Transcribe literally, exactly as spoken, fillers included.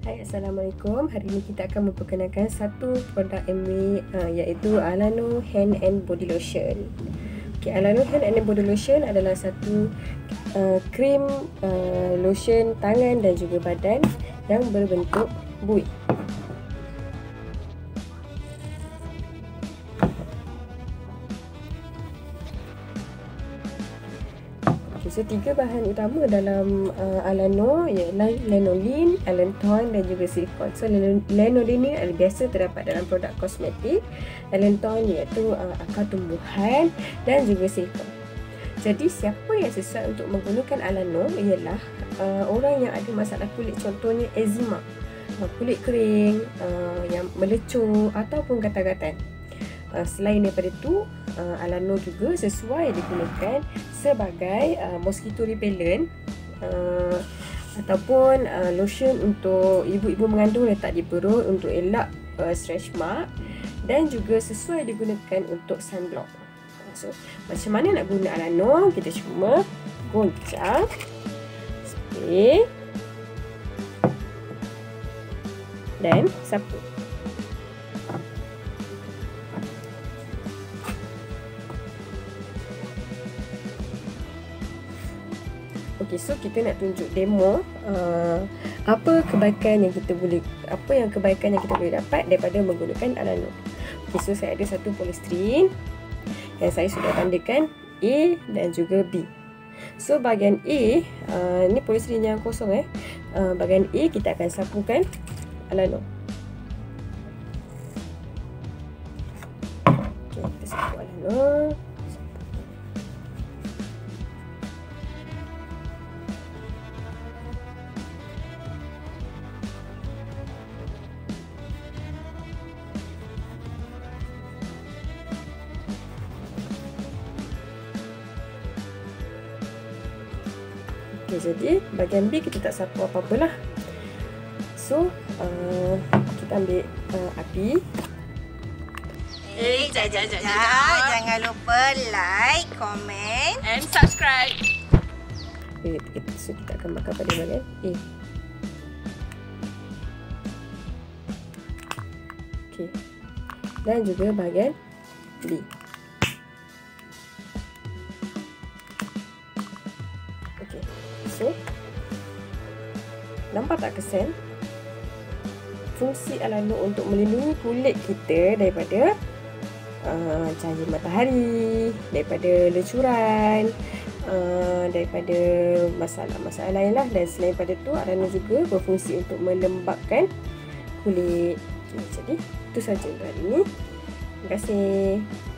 Hai, Assalamualaikum. Hari ini kita akan memperkenalkan satu produk M W uh, iaitu Alano Hand and Body Lotion. Okay, Alano Hand and Body Lotion adalah satu uh, krim uh, lotion tangan dan juga badan yang berbentuk buih. So, tiga bahan utama dalam uh, Alano ialah lanolin, allantoin dan juga silikon. So, lanolin ni biasa terdapat dalam produk kosmetik. Allantoin iaitu uh, akar tumbuhan dan juga silikon. Jadi, siapa yang sesuai untuk menggunakan Alano ialah uh, orang yang ada masalah kulit, contohnya eczema, uh, kulit kering, uh, yang melecur ataupun gatal-gatal. Uh, selain daripada itu, uh, Alano juga sesuai digunakan sebagai uh, mosquito repellent uh, ataupun uh, lotion untuk ibu-ibu mengandung letak di perut untuk elak uh, stretch mark, dan juga sesuai digunakan untuk sunblock. Uh, so, macam mana nak guna Alano? Kita cuma goncang, spray dan sapu. Okey, so kita nak tunjuk demo uh, apa kebaikan yang kita boleh apa yang kebaikan yang kita boleh dapat daripada menggunakan Alano. Okey, so saya ada satu polystyrene yang saya sudah tandakan A dan juga B. So bahagian A, uh, ni polystyrene yang kosong eh. Uh, bahagian A kita akan sapukan Alano. Okey, kita sapu Alano. Okay, jadi bahagian B kita tak sapu apa-apa lah. So uh, kita ambil uh, api. Eh, jap, jap, jap, jap. Jangan lupa like, komen and subscribe. Okay, so kita akan bakar pada bahagian A. Okay, dan juga bahagian B. So, nampak tak kesan? Fungsi Alano untuk melindungi kulit kita daripada uh, cahaya matahari, daripada lecuran, uh, daripada masalah-masalah lain lah. Dan selain daripada tu, Alano juga berfungsi untuk melembabkan kulit. Okay, jadi, itu sahaja untuk hari ini. Terima kasih.